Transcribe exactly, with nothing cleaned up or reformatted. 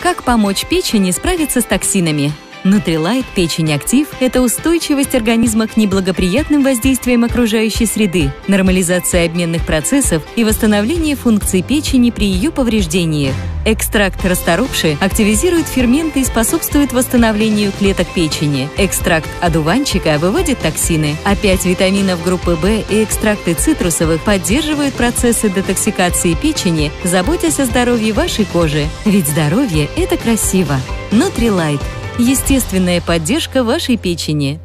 Как помочь печени справиться с токсинами? Нутрилайт Печень Актив – это устойчивость организма к неблагоприятным воздействиям окружающей среды, нормализация обменных процессов и восстановление функций печени при ее повреждениях. Экстракт расторопши активизирует ферменты и способствует восстановлению клеток печени. Экстракт одуванчика выводит токсины, а пять витаминов группы В и экстракты цитрусовых поддерживают процессы детоксикации печени, заботясь о здоровье вашей кожи. Ведь здоровье – это красиво. Нутрилайт. Естественная поддержка вашей печени.